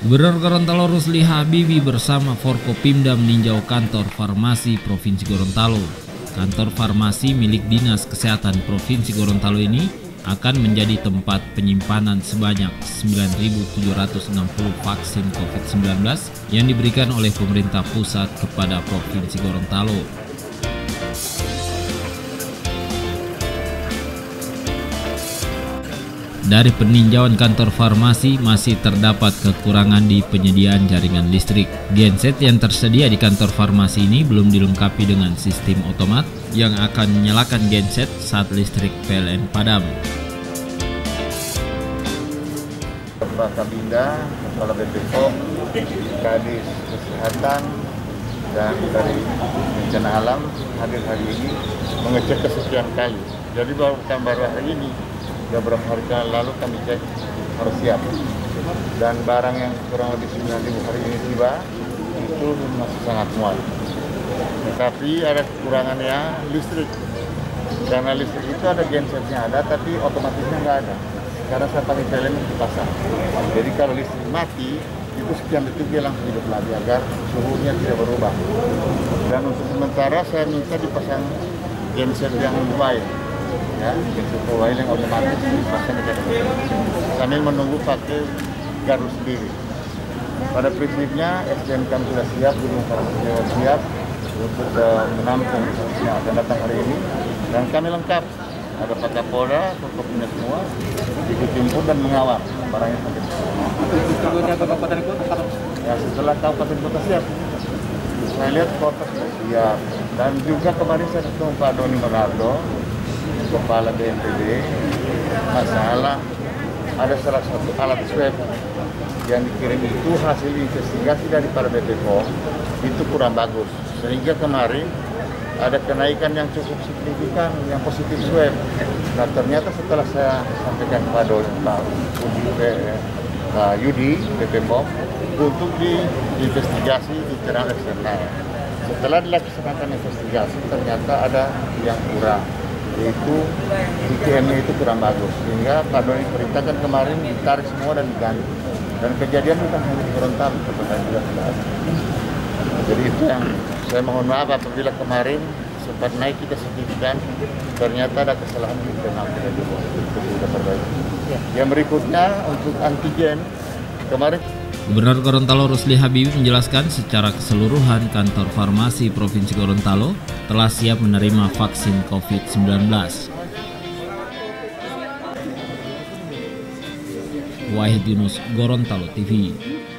Gubernur Gorontalo Rusli Habibie bersama Forkopimda meninjau kantor farmasi Provinsi Gorontalo. Kantor farmasi milik Dinas Kesehatan Provinsi Gorontalo ini akan menjadi tempat penyimpanan sebanyak 9.760 vaksin COVID-19 yang diberikan oleh pemerintah pusat kepada Provinsi Gorontalo. Dari peninjauan kantor farmasi masih terdapat kekurangan di penyediaan jaringan listrik. Genset yang tersedia di kantor farmasi ini belum dilengkapi dengan sistem otomat yang akan menyalakan genset saat listrik PLN padam. Kepala Kabinda, Kepala BPOM, Kadis Kesehatan, dan dari bencana alam hadir hari ini mengecek kesekian kali. Jadi baru hari ini, beberapa hari lalu kami cek harus siap. Dan barang yang kurang lebih 9.000 hari ini tiba, itu masih sangat muat. Tetapi ada kekurangannya listrik. Karena listrik itu ada gensetnya ada, tapi otomatisnya nggak ada. Karena saya pakai PLN dipasang. Jadi kalau listrik mati, itu sekian detik dia langsung hidup lagi agar suhunya tidak berubah. Dan untuk sementara saya minta dipasang genset yang mobile, ya, genset mobile yang otomatis dipasang di sambil menunggu pakai gardu sendiri. Pada prinsipnya SDM kami sudah siap, Gunung Farmasi siap untuk menampung yang akan datang hari ini, dan kami lengkap. Ada Pak Kapolda, Forkopimda semua ikut jemput dan mengawal barangnya sampai ya, setelah kabupaten kota siap, saya lihat kota sudah siap. Dan juga kemarin saya ketemu Pak Doni Monardo, Kepala BNPB, masalah ada salah satu alat swab yang dikirim itu hasil investigasi dari para BPOM itu kurang bagus, sehingga kemarin ada kenaikan yang cukup signifikan yang positif swab. Nah ternyata setelah saya sampaikan kepada Pak Yudi BPOM untuk diinvestigasi di internal eksternal. Setelah dilaksanakan investigasi ternyata ada yang kurang, yaitu ITM-nya itu kurang bagus, sehingga Pak Doni perintahkan kemarin ditarik semua dan diganti. Dan kejadian bukan hanya di Gorontalo, seperti juga sudah ada. Jadi itu yang saya mohon maaf apabila kemarin sempat naik kita signifikan, ternyata ada kesalahan di internal kita juga, itu sudah perbaiki. Yang berikutnya untuk antigen, kemarin Gubernur Gorontalo Rusli Habibie menjelaskan secara keseluruhan kantor farmasi Provinsi Gorontalo telah siap menerima vaksin COVID-19. Wahid Yunus, Gorontalo TV.